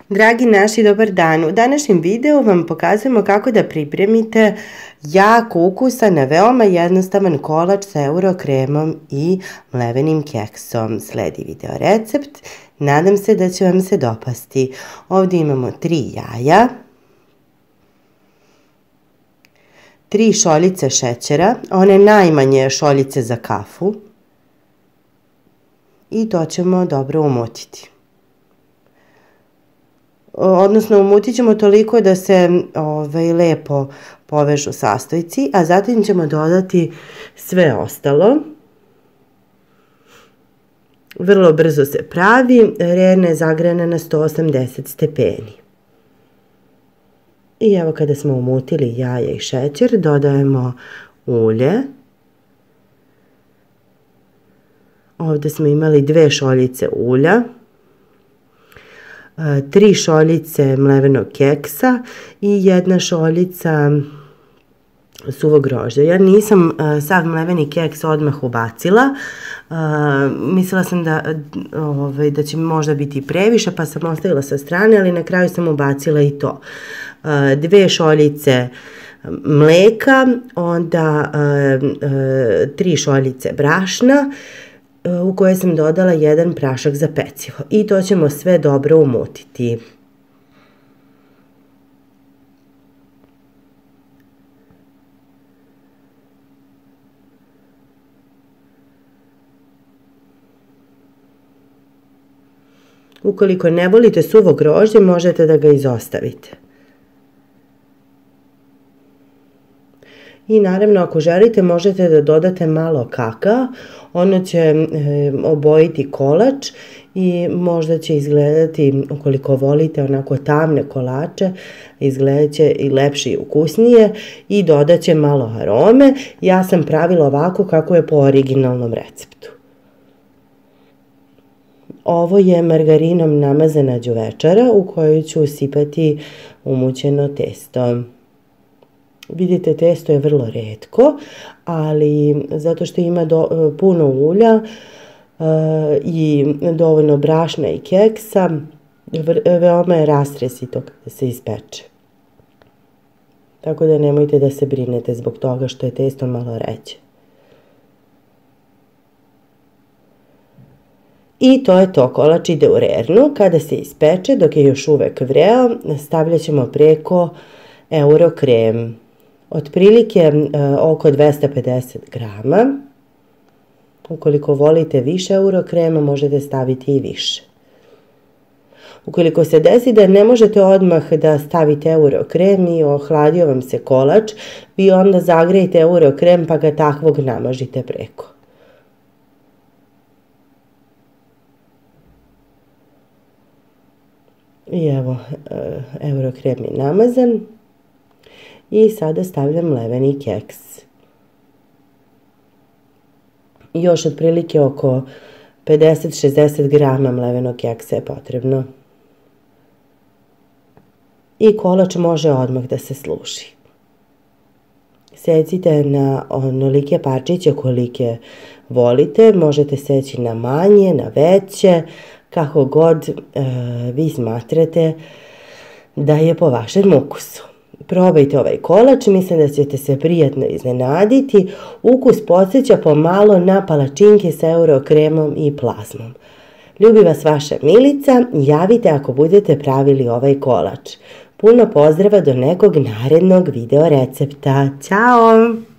Dragi naši, dobar dan. U današnjem videu vam pokazujemo kako da pripremite jak ukusan, veoma jednostavan kolač sa eurokremom i mlevenim keksom. Sledi video recept. Nadam se da će vam se dopasti. Ovdje imamo 3 jaja, 3 šoljice šećera, one najmanje šoljice za kafu, i to ćemo dobro umutiti. Odnosno umutit ćemo toliko da se lepo povežu sastojci, a zatim ćemo dodati sve ostalo. Vrlo brzo se pravi, rena je zagrejana na 180 stepeni. I evo kada smo umutili jaja i šećer, dodajemo ulje. Ovdje smo imali 2 šoljice ulja, 3 šoljice mlevenog keksa i 1 šoljica suvog grožđa. Ja nisam sav mleveni keks odmah ubacila, mislila sam da će možda biti previše, pa sam ostavila sa strane, ali na kraju sam ubacila i to. 2 šoljice mleka, onda 3 šoljice brašna, u koje sam dodala 1 prašak za pecivo. I to ćemo sve dobro umutiti. Ukoliko ne volite suvo grožđe, možete da ga izostavite. I naravno, ako želite, možete da dodate malo kakaa, ono će obojiti kolač i možda će izgledati, ukoliko volite onako tamne kolače, izgledat će i lepše i ukusnije, i dodat će malo arome. Ja sam pravila ovako kako je po originalnom receptu. Ovo je margarinom namazana đuvečara u kojoj ću sipati umućeno testo. Vidite, testo je vrlo retko, ali zato što ima puno ulja i dovoljno brašna i keksa, veoma je rastresito kada se ispeče. Tako da nemojte da se brinete zbog toga što je testo malo ređe. I to je to, kolač ide u rernu. Kada se ispeče, dok je još uvek vreo, stavljat ćemo preko eurokrem. Otprilike oko 250 grama. Ukoliko volite više eurokrema, možete staviti i više. Ukoliko se desi da ne možete odmah da stavite eurokrem i ohladio vam se kolač, vi onda zagrejte eurokrem pa ga takvog namažite preko. I evo, eurokrem je namazan. I sada stavljam mleveni keks. Još otprilike oko 50-60 grama mlevenog keksa je potrebno. I kolač može odmah da se služi. Secite na onolike parčiće kolike volite, možete seći na manje, na veće, kako god vi smatrate da je po vašem ukusu. Probajte ovaj kolač, mislim da ćete se prijatno iznenaditi. Ukus podsjeća pomalo na palačinke sa eurokremom i plazmom. Ljubi vas vaša Milica, javite ako budete pravili ovaj kolač. Puno pozdrava do nekog narednog video recepta. Ćao!